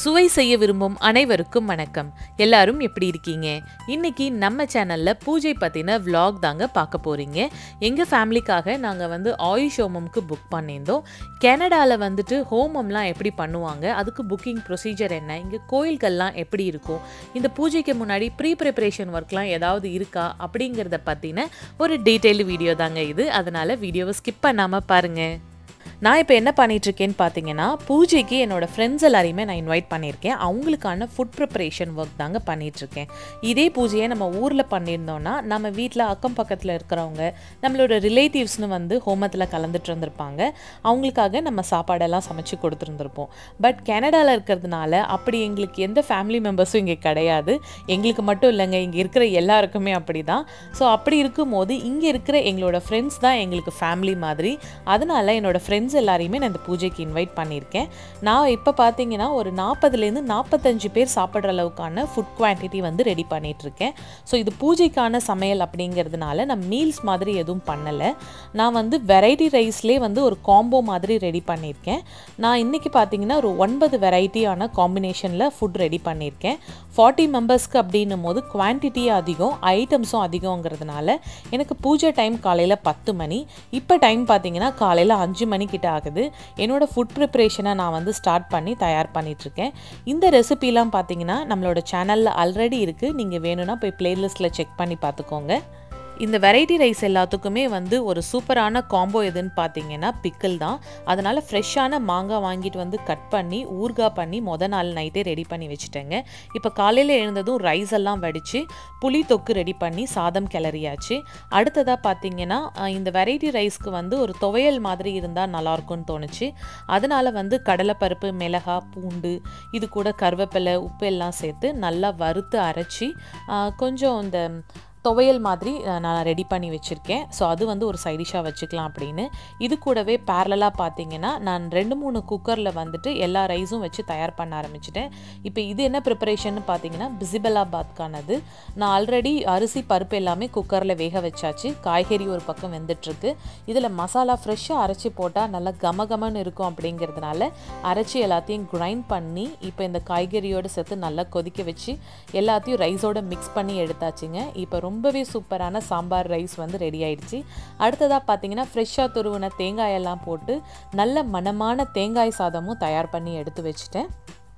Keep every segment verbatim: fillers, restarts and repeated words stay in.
சுவை செய்ய விரும்பும் அனைவருக்கும் வணக்கம். எல்லாரும் எப்படி இருக்கீங்க? இன்னைக்கு நம்ம சேனல்ல பூஜை பத்தின vlog தாங்க பார்க்க போறீங்க. எங்க ஃபேமிலிக்காக நாங்க வந்து ஆயுஷ் ஹோமம்க்கு புக் பண்ணியிருந்தோம். கனடால வந்துட்டு ஹோமம்லாம் எப்படி பண்ணுவாங்க, அதுக்கு புக்கிங் ப்ரொசீஜர் என்ன, இங்க கோயில்கள்லாம் எப்படி இருக்கும், இந்த பூஜைக்கு முன்னாடி ப்ரீ ப்ரிப்பரேஷன் ஒர்க்லாம் ஏதாவது இருக்கா அப்படிங்கிறத பத்தின ஒரு டீட்டெயில் வீடியோ தாங்க இது. அதனால வீடியோவை ஸ்கிப் பண்ணாம பாருங்க. நான் இப்போ என்ன பண்ணிகிட்ருக்கேன்னு பார்த்தீங்கன்னா, பூஜைக்கு என்னோடய ஃப்ரெண்ட்ஸ் எல்லாரையுமே நான் இன்வைட் பண்ணியிருக்கேன். அவங்களுக்கான ஃபுட் ப்ரிப்பரேஷன் ஒர்க் தாங்க பண்ணிகிட்ருக்கேன். இதே பூஜையை நம்ம ஊரில் பண்ணியிருந்தோன்னா நம்ம வீட்டில் அக்கம் பக்கத்தில் இருக்கிறவங்க, நம்மளோட ரிலேட்டிவ்ஸ்னு வந்து ஹோமத்தில் கலந்துட்டு இருந்திருப்பாங்க. அவங்களுக்காக நம்ம சாப்பாடெல்லாம் சமைச்சு கொடுத்துருந்துருப்போம். பட் கனடாவில் இருக்கிறதுனால அப்படி எங்களுக்கு எந்த ஃபேமிலி மெம்பர்ஸும் இங்கே கிடையாது. எங்களுக்கு மட்டும் இல்லைங்க, இங்கே இருக்கிற எல்லாருக்குமே அப்படி தான். ஸோ அப்படி இருக்கும்போது இங்கே இருக்கிற எங்களோட ஃப்ரெண்ட்ஸ் தான் எங்களுக்கு ஃபேமிலி மாதிரி. அதனால் என்னோடய ஃப்ரெண்ட்ஸ் எல்லாரையுமே நான் இந்த பூஜைக்கு இன்வைட் பண்ணியிருக்கேன். நான் இப்போ பார்த்தீங்கன்னா ஒரு நாற்பதுலேருந்து நாற்பத்தஞ்சு பேர் சாப்பிட்ற அளவுக்கான ஃபுட் குவான்டிட்டி வந்து ரெடி பண்ணிகிட்ருக்கேன். ஸோ இது பூஜைக்கான சமையல் அப்படிங்கிறதுனால நான் மீல்ஸ் மாதிரி எதுவும் பண்ணலை. நான் வந்து வெரைட்டி ரைஸ்லேயே வந்து ஒரு காம்போ மாதிரி ரெடி பண்ணியிருக்கேன். நான் இன்றைக்கி பார்த்தீங்கன்னா ஒரு ஒன்பது வெரைட்டியான காம்பினேஷனில் ஃபுட் ரெடி பண்ணியிருக்கேன். ஃபார்ட்டி மெம்பர்ஸ்க்கு அப்படின்னும் போது குவான்டிட்டியும் அதிகம், ஐட்டம்ஸும் அதிகங்கிறதுனால எனக்கு பூஜை டைம் காலையில் பத்து மணி. இப்போ டைம் பார்த்தீங்கன்னா காலையில் அஞ்சு மணி கிட்ட ஆகுது. என்னோட ஃபுட் ப்ரிப்பரேஷனை நான் வந்து ஸ்டார்ட் பண்ணி தயார் பண்ணிகிட்ருக்கேன். இந்த ரெசிபிலாம் பார்த்தீங்கன்னா நம்மளோட சேனலில் ஆல்ரெடி இருக்குது. நீங்கள் வேணும்னா போய் பிளேலிஸ்ட்டில் செக் பண்ணி பார்த்துக்கோங்க. இந்த வெரைட்டி ரைஸ் எல்லாத்துக்குமே வந்து ஒரு சூப்பரான காம்போ எதுன்னு பார்த்தீங்கன்னா பிக்கிள் தான். அதனால் ஃப்ரெஷ்ஷான மாங்காய் வாங்கிட்டு வந்து கட் பண்ணி ஊறுகாய் பண்ணி மொதல் நாள் நைட்டே ரெடி பண்ணி வச்சுட்டேங்க. இப்போ காலையில் எழுந்ததும் ரைஸ் எல்லாம் வடித்து புளி தொக்கு ரெடி பண்ணி சாதம் கிளறியாச்சு. அடுத்ததாக பார்த்தீங்கன்னா இந்த வெரைட்டி ரைஸ்க்கு வந்து ஒரு துவையல் மாதிரி இருந்தால் நல்லாயிருக்கும்னு தோணுச்சு. அதனால் வந்து கடலைப்பருப்பு, மிளகாய், பூண்டு, இது கூட கருவேப்பிலை, உப்பு எல்லாம் சேர்த்து நல்லா வறுத்து அரைச்சி கொஞ்சம் இந்த துவையல் மாதிரி நான் ரெடி பண்ணி வச்சுருக்கேன். ஸோ அது வந்து ஒரு சைடிஷாக வச்சுக்கலாம் அப்படின்னு. இது கூடவே பேரலாக பார்த்தீங்கன்னா நான் ரெண்டு மூணு குக்கரில் வந்துட்டு எல்லா ரைஸும் வச்சு தயார் பண்ண ஆரம்பிச்சிட்டேன். இப்போ இது என்ன ப்ரிப்பரேஷன் பார்த்தீங்கன்னா பிசிபெலாபாத்கானது. நான் ஆல்ரெடி அரிசி பருப்பு எல்லாமே குக்கரில் வேக வச்சாச்சு. காய்கறி ஒரு பக்கம் வெந்துட்டுருக்கு. இதில் மசாலா ஃப்ரெஷ்ஷாக அரைச்சி போட்டால் நல்லா கமகமன்னு இருக்கும் அப்படிங்கிறதுனால அரைச்சி எல்லாத்தையும் கிரைண்ட் பண்ணி இப்போ இந்த காய்கறியோடு சேர்த்து நல்லா கொதிக்க வச்சு எல்லாத்தையும் ரைஸோடு மிக்ஸ் பண்ணி எடுத்தாச்சுங்க. இப்போ ரொம்ப ரொம்பவே சூப்பரான சாம்பார் ரைஸ் வந்து ரெடி ஆயிடுச்சு. அடுத்ததாக பார்த்தீங்கன்னா ஃப்ரெஷ்ஷாக துருவின தேங்காயெல்லாம் போட்டு நல்ல மணமான தேங்காய் சாதமும் தயார் பண்ணி எடுத்து வச்சுட்டேன்.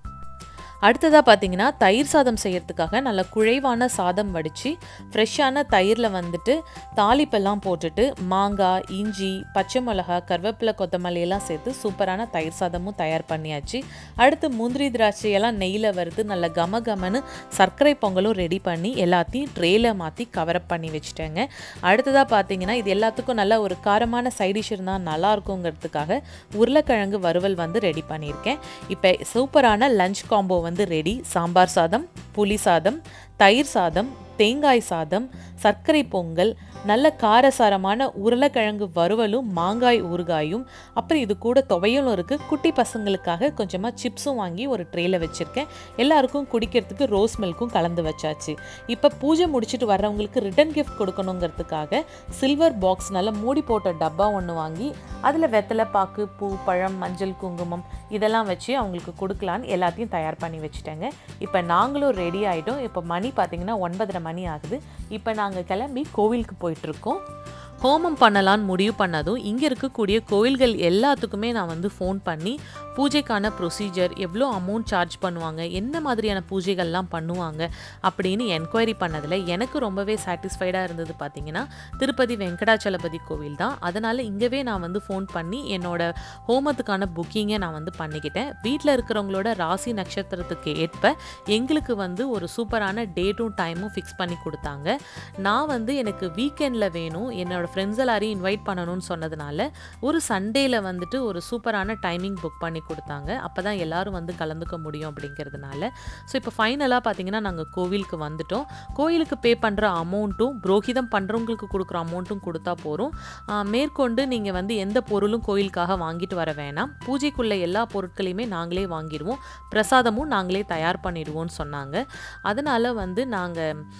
அடுத்ததாக பார்த்தீங்கன்னா தயிர் சாதம் செய்யறதுக்காக நல்ல குழைவான சாதம் வடித்து ஃப்ரெஷ்ஷான தயிரில் வந்துட்டு தாளிப்பெல்லாம் போட்டுட்டு மாங்காய், இஞ்சி, பச்சை மிளகா, கருவேப்பிலை, கொத்தமல்லி எல்லாம் சேர்த்து சூப்பரான தயிர் சாதமும் தயார் பண்ணியாச்சு. அடுத்து முந்திரி திராட்சையெல்லாம் நெய்யில் வறுத்து நல்ல கம கமன்னு சர்க்கரை பொங்கலும் ரெடி பண்ணி எல்லாத்தையும் ட்ரேல மாற்றி கவரப் பண்ணி வச்சுட்டேங்க. அடுத்ததாக பார்த்தீங்கன்னா இது எல்லாத்துக்கும் நல்ல ஒரு காரமான சைடிஷ் இருந்தால் நல்லா இருக்குங்கிறதுக்காக உருளைக்கிழங்கு வறுவல் வந்து ரெடி பண்ணியிருக்கேன். இப்போ சூப்பரான லஞ்ச் காம்போ வந்து ரெடி. சாம்பார் சாதம், புளி சாதம், தயிர் சாதம், தேங்காய் சாதம், சர்க்கரை பொங்கல், நல்ல காரசாரமான உருளைக்கிழங்கு வறுவலும் மாங்காய் ஊறுகாயும், அப்புறம் இது கூட துவையலும் இருக்குது. குட்டி பசங்களுக்காக கொஞ்சமாக சிப்ஸும் வாங்கி ஒரு ட்ரேயில் வச்சுருக்கேன். எல்லாருக்கும் குடிக்கிறதுக்கு ரோஸ் மில்க்கும் கலந்து வச்சாச்சு. இப்போ பூஜை முடிச்சுட்டு வர்றவங்களுக்கு ரிட்டன் கிஃப்ட் கொடுக்கணுங்கிறதுக்காக சில்வர் பாக்ஸ் நல்ல மூடி போட்ட டப்பா ஒன்று வாங்கி அதில் வெத்தலை பாக்கு, பூ, பழம், மஞ்சள், குங்குமம் இதெல்லாம் வச்சு அவங்களுக்கு கொடுக்கலான்னு எல்லாத்தையும் தயார் பண்ணி வச்சுட்டேங்க. இப்போ நாங்களும் ரெடி ஆகிட்டோம். இப்போ மணி பார்த்திங்கன்னா ஒன்பதரை மணி ஆகுது. இப்போ நாங்கள் கிளம்பி கோவிலுக்கு போயிட்டுருக்கோம். ஹோமம் பண்ணலான்னு முடிவு பண்ணதும் இங்கே இருக்கக்கூடிய கோயில்கள் எல்லாத்துக்குமே நான் வந்து ஃபோன் பண்ணி பூஜைக்கான ப்ரொசீஜர், எவ்வளோ அமௌண்ட் சார்ஜ் பண்ணுவாங்க, என்ன மாதிரியான பூஜைகள்லாம் பண்ணுவாங்க அப்படின்னு என்கொயரி பண்ணதில் எனக்கு ரொம்பவே சாட்டிஸ்ஃபைடாக இருந்தது. பார்த்திங்கன்னா திருப்பதி வெங்கடாச்சலபதி கோவில் தான். அதனால் இங்கேவே நான் வந்து ஃபோன் பண்ணி என்னோடய ஹோமத்துக்கான புக்கிங்கை நான் வந்து பண்ணிக்கிட்டேன். வீட்டில் இருக்கிறவங்களோட ராசி நட்சத்திரத்துக்கு ஏற்ப எங்களுக்கு வந்து ஒரு சூப்பரான டேட்டும் டைமும் ஃபிக்ஸ் பண்ணி கொடுத்தாங்க. நான் வந்து எனக்கு வீக்கெண்டில் வேணும், என்னோட ஃப்ரெண்ட்ஸ் எல்லாரையும் இன்வைட் பண்ணணும்னு சொன்னதுனால ஒரு சண்டேயில் வந்துட்டு ஒரு சூப்பரான டைமிங் புக் பண்ணி கொடுத்தாங்க. அப்போ தான் எல்லோரும் வந்து கலந்துக்க முடியும் அப்படிங்கிறதுனால. ஸோ இப்போ ஃபைனலாக பார்த்தீங்கன்னா நாங்கள் கோவிலுக்கு வந்துட்டோம். கோயிலுக்கு பே பண்ணுற அமௌண்ட்டும் புரோகிதம் பண்ணுறவங்களுக்கு கொடுக்குற அமௌண்ட்டும் கொடுத்தா போகிறோம். மேற்கொண்டு நீங்கள் வந்து எந்த பொருளும் கோயிலுக்காக வாங்கிட்டு வர வேணாம், பூஜைக்குள்ள எல்லா பொருட்களையுமே நாங்களே வாங்கிடுவோம், பிரசாதமும் நாங்களே தயார் பண்ணிடுவோம்னு சொன்னாங்க. அதனால் வந்து நாங்கள்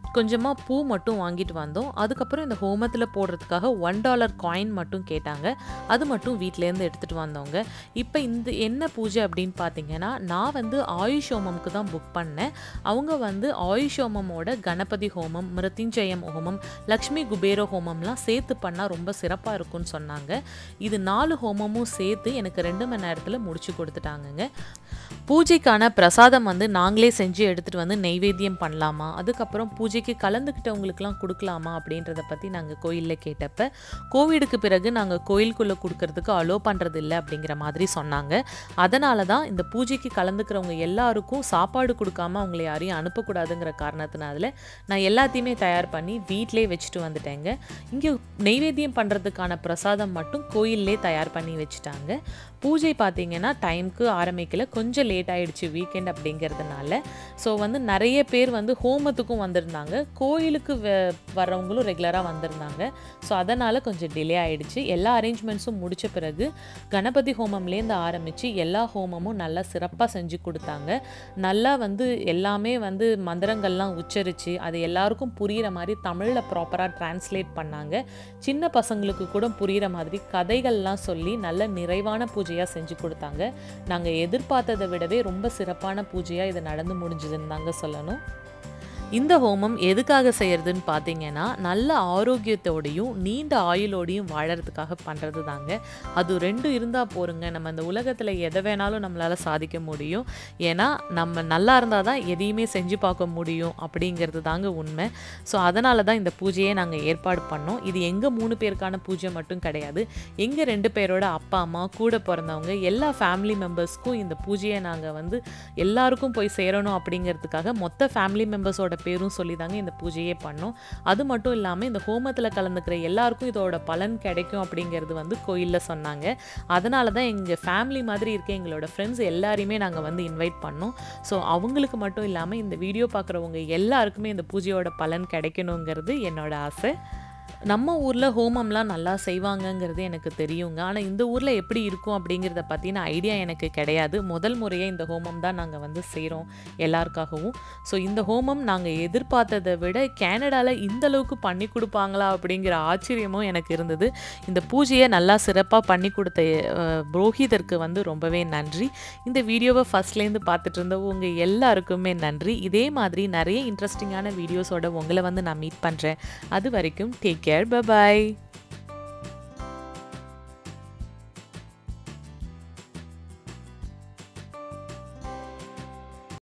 கொஞ்சமாக பூ மட்டும் வாங்கிட்டு வந்தோம். அதுக்கப்புறம் இந்த ஹோமத்தில் போடுறதுக்காக ஒன் டாலர் காயின் மட்டும் கேட்டாங்க. அது மட்டும் வீட்டிலேருந்து எடுத்துகிட்டு வந்தவங்க. இப்போ இந்த என்ன பூஜை அப்படின்னு பார்த்தீங்கன்னா, நான் வந்து ஆயுஷ் ஹோமம்க்கு தான் புக் பண்ணேன். அவங்க வந்து ஆயுஷ் ஹோமமோட கணபதி ஹோமம், மிருத்யுஞ்சயம் ஹோமம், லக்ஷ்மி குபேர ஹோமம்லாம் சேர்த்து பண்ணால் ரொம்ப சிறப்பாக இருக்கும்னு சொன்னாங்க. இது நாலு ஹோமமும் சேர்த்து எனக்கு ரெண்டு மணி நேரத்தில் முடிச்சு கொடுத்துட்டாங்கங்க. பூஜைக்கான பிரசாதம் வந்து நாங்களே செஞ்சு எடுத்துகிட்டு வந்து நெய்வேத்தியம் பண்ணலாமா, அதுக்கப்புறம் பூஜைக்கு கலந்துக்கிட்டவங்களுக்குலாம் கொடுக்கலாமா அப்படின்றத பற்றி நாங்கள் கோயிலில் கேட்டப்ப, கோவிடுக்கு பிறகு நாங்கள் கோயிலுக்குள்ளே கொடுக்கறதுக்கு அலோ பண்ணுறது இல்லை அப்படிங்கிற மாதிரி சொன்னாங்க. அதனால தான் இந்த பூஜைக்கு கலந்துக்கிறவங்க எல்லாருக்கும் சாப்பாடு கொடுக்காம அவங்கள யாரையும் அனுப்பக்கூடாதுங்கிற காரணத்தினால நான் எல்லாத்தையுமே தயார் பண்ணி வீட்டிலே வச்சுட்டு வந்துட்டேங்க. இங்கே நெய்வேத்தியம் பண்ணுறதுக்கான பிரசாதம் மட்டும் கோயிலே தயார் பண்ணி வச்சுட்டாங்க. பூஜை பார்த்திங்கன்னா டைமுக்கு ஆரம்பிக்கல, கொஞ்சம் லேட் ஆகிடுச்சு வீக்கெண்ட் அப்படிங்கிறதுனால. ஸோ வந்து நிறைய பேர் வந்து ஹோமத்துக்கும் வந்திருந்தாங்க, கோயிலுக்கு வர்றவங்களும் ரெகுலராக வந்திருந்தாங்க. ஸோ அதனால் கொஞ்சம் டிலே ஆகிடுச்சு. எல்லா அரேஞ்ச்மெண்ட்ஸும் முடித்த பிறகு கணபதி ஹோமம்லேருந்து ஆரம்பித்து எல்லா ஹோமமும் நல்லா சிறப்பாக செஞ்சு கொடுத்தாங்க. நல்லா வந்து எல்லாமே வந்து மந்திரங்கள்லாம் உச்சரித்து அது எல்லாருக்கும் புரிகிற மாதிரி தமிழில் ப்ராப்பராக டிரான்ஸ்லேட் பண்ணாங்க. சின்ன பசங்களுக்கு கூட புரிகிற மாதிரி கதைகள்லாம் சொல்லி நல்ல நிறைவான பூஜை செஞ்சு கொடுத்தாங்க. நாங்கள் எதிர்பார்த்ததை விடவே ரொம்ப சிறப்பான பூஜையாக இது நடந்து முடிஞ்சதுன்னு தாங்க சொல்லணும். இந்த ஹோமம் எதுக்காக செய்யறதுன்னு பார்த்தீங்கன்னா, நல்ல ஆரோக்கியத்தோடையும் நீண்ட ஆயுளோடையும் வாழறதுக்காக பண்ணுறது தாங்க. அது ரெண்டும் இருந்தால் போருங்க, நம்ம இந்த உலகத்தில் எதை வேணாலும் நம்மளால் சாதிக்க முடியும். ஏன்னா நம்ம நல்லா இருந்தால் தான் எதையுமே செஞ்சு பார்க்க முடியும் அப்படிங்கிறது தாங்க உண்மை. ஸோ அதனால தான் இந்த பூஜையை நாங்கள் ஏற்பாடு பண்ணோம். இது எங்கள் மூணு பேருக்கான பூஜை மட்டும் கிடையாது, எங்கள் ரெண்டு பேரோட அப்பா அம்மா கூட பிறந்தவங்க எல்லா ஃபேமிலி மெம்பர்ஸ்க்கும் இந்த பூஜையை நாங்கள் வந்து எல்லாருக்கும் போய் சேரணும் அப்படிங்கிறதுக்காக மொத்த ஃபேமிலி மெம்பர்ஸோட பேரும் சொல்லி தாங்க இந்த பூஜையே பண்ணோம். அது மட்டும் இல்லாமல் இந்த ஹோமத்தில் கலந்துக்கிற எல்லாருக்கும் இதோட பலன் கிடைக்கும் அப்படிங்கிறது வந்து கோயிலில் சொன்னாங்க. அதனால தான் எங்கள் ஃபேமிலி மாதிரி இருக்க எங்களோட ஃப்ரெண்ட்ஸ் எல்லாரையுமே நாங்கள் வந்து இன்வைட் பண்ணோம். ஸோ அவங்களுக்கு மட்டும் இல்லாமல் இந்த வீடியோ பார்க்குறவங்க எல்லாருக்குமே இந்த பூஜையோட பலன் கிடைக்கணுங்கிறது என்னோட ஆசை. நம்ம ஊரில் ஹோமம்லாம் நல்லா செய்வாங்கங்கிறது எனக்கு தெரியுங்க. ஆனால் இந்த ஊரில் எப்படி இருக்கும் அப்படிங்கிறத பற்றின ஐடியா எனக்கு கிடையாது. முதல் முறையாக இந்த ஹோமம் தான் நாங்கள் வந்து செய்கிறோம் எல்லாருக்காகவும். ஸோ இந்த ஹோமம் நாங்கள் எதிர்பார்த்ததை விட கேனடாவில் இந்த அளவுக்கு பண்ணி கொடுப்பாங்களா அப்படிங்கிற ஆச்சரியமும் எனக்கு இருந்தது. இந்த பூஜையை நல்லா சிறப்பாக பண்ணி கொடுத்த புரோஹிதருக்கு வந்து ரொம்பவே நன்றி. இந்த வீடியோவை ஃபஸ்ட்லேருந்து பார்த்துட்டு இருந்தவங்க எல்லாருக்குமே நன்றி. இதே மாதிரி நிறைய இன்ட்ரெஸ்டிங்கான வீடியோஸோட உங்களை வந்து நான் மீட் பண்ணுறேன். அது வரைக்கும் டேக் கேர், பை பாய்.